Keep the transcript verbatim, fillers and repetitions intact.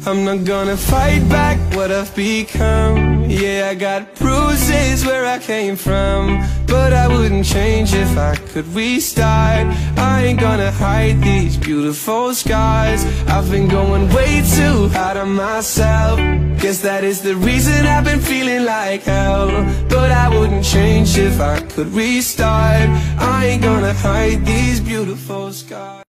I'm not gonna fight back what I've become. Yeah, I got bruises where I came from, but I wouldn't change if I could restart. I ain't gonna hide these beautiful scars. I've been going way too hard on myself. Guess that is the reason I've been feeling like hell. But I wouldn't change if I could restart. I ain't gonna hide these beautiful scars.